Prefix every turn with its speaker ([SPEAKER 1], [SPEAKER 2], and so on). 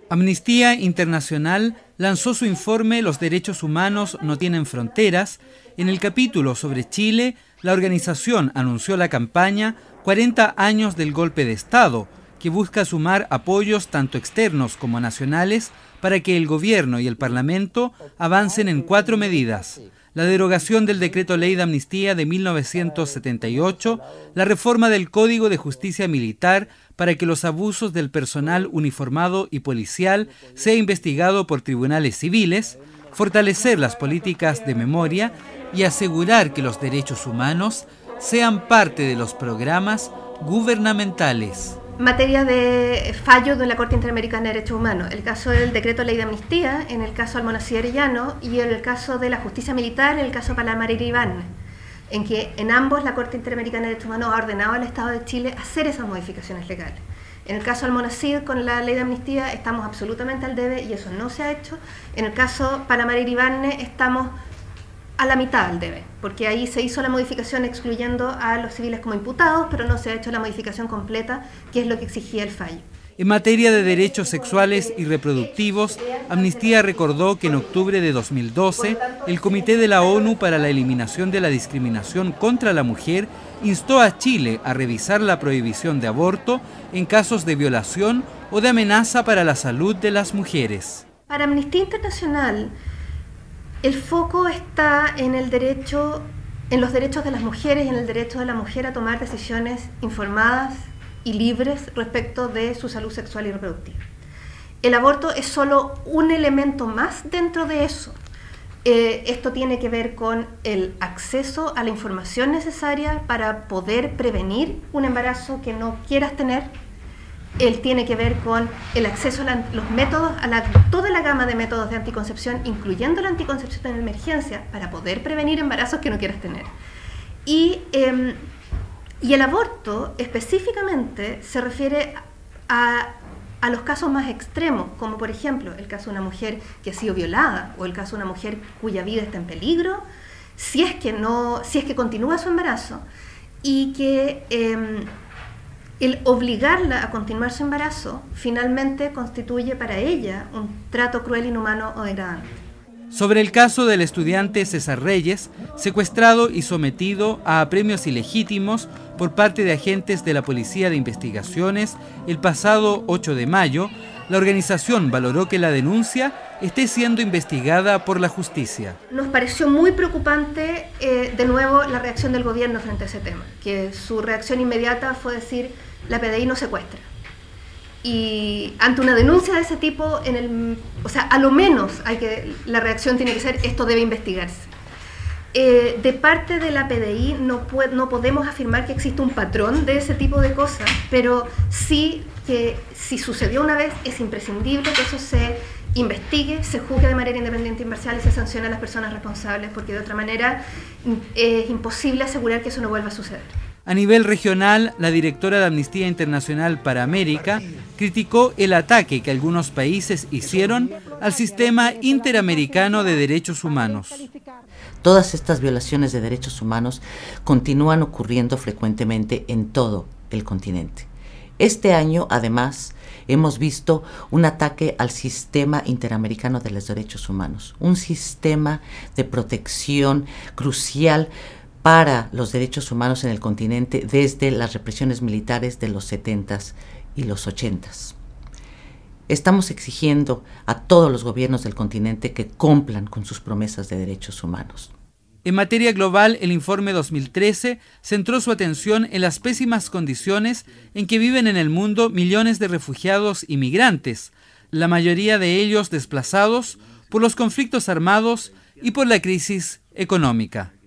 [SPEAKER 1] Amnistía Internacional lanzó su informe Los derechos humanos no tienen fronteras. En el capítulo sobre Chile, la organización anunció la campaña 40 años del golpe de Estado, que busca sumar apoyos tanto externos como nacionales para que el gobierno y el Parlamento avancen en 4 medidas: la derogación del Decreto Ley de Amnistía de 1978, la reforma del Código de Justicia Militar para que los abusos del personal uniformado y policial sea investigado por tribunales civiles, fortalecer las políticas de memoria y asegurar que los derechos humanos sean parte de los programas gubernamentales.
[SPEAKER 2] En materia de fallos de la Corte Interamericana de Derechos Humanos, el caso del decreto Ley de Amnistía, en el caso Almonacid Arellano, y en el caso de la justicia militar, en el caso Palamariri Ibarne, en que en ambos la Corte Interamericana de Derechos Humanos ha ordenado al Estado de Chile hacer esas modificaciones legales. En el caso Almonacid, con la Ley de Amnistía, estamos absolutamente al debe y eso no se ha hecho. En el caso Palamariri Ibarne estamos a la mitad del debe, porque ahí se hizo la modificación excluyendo a los civiles como imputados, pero no se ha hecho la modificación completa, que es lo que exigía el fallo.
[SPEAKER 1] En materia de derechos sexuales y reproductivos, Amnistía recordó que en octubre de 2012, el Comité de la ONU para la Eliminación de la Discriminación contra la Mujer instó a Chile a revisar la prohibición de aborto en casos de violación o de amenaza para la salud de las mujeres.
[SPEAKER 2] Para Amnistía Internacional, el foco está en el derecho, en los derechos de las mujeres y en el derecho de la mujer a tomar decisiones informadas y libres respecto de su salud sexual y reproductiva. El aborto es solo un elemento más dentro de eso. Esto tiene que ver con el acceso a la información necesaria para poder prevenir un embarazo que no quieras tener. Él tiene que ver con el acceso a los métodos, toda la gama de métodos de anticoncepción, incluyendo la anticoncepción en emergencia, para poder prevenir embarazos que no quieras tener. Y el aborto específicamente se refiere a los casos más extremos, como por ejemplo el caso de una mujer que ha sido violada o el caso de una mujer cuya vida está en peligro, si es que continúa su embarazo y que el obligarla a continuar su embarazo finalmente constituye para ella un trato cruel, inhumano o degradante.
[SPEAKER 1] Sobre el caso del estudiante César Reyes, secuestrado y sometido a apremios ilegítimos por parte de agentes de la Policía de Investigaciones el pasado 8 de mayo, la organización valoró que la denuncia esté siendo investigada por la justicia.
[SPEAKER 2] Nos pareció muy preocupante, de nuevo, la reacción del gobierno frente a ese tema, que su reacción inmediata fue decir: la PDI no secuestra. Y ante una denuncia de ese tipo, a lo menos la reacción tiene que ser: esto debe investigarse. De parte de la PDI no podemos afirmar que existe un patrón de ese tipo de cosas, pero sí que si sucedió una vez es imprescindible que eso se investigue, se juzgue de manera independiente e imparcial y se sancione a las personas responsables, porque de otra manera es imposible asegurar que eso no vuelva a suceder.
[SPEAKER 1] A nivel regional, la directora de Amnistía Internacional para América criticó el ataque que algunos países hicieron al sistema interamericano de derechos humanos.
[SPEAKER 3] Todas estas violaciones de derechos humanos continúan ocurriendo frecuentemente en todo el continente. Este año, además, hemos visto un ataque al sistema interamericano de los derechos humanos, un sistema de protección crucial para los derechos humanos en el continente desde las represiones militares de los 70s y los 80s. Estamos exigiendo a todos los gobiernos del continente que cumplan con sus promesas de derechos humanos.
[SPEAKER 1] En materia global, el informe 2013 centró su atención en las pésimas condiciones en que viven en el mundo millones de refugiados y migrantes, la mayoría de ellos desplazados por los conflictos armados y por la crisis económica.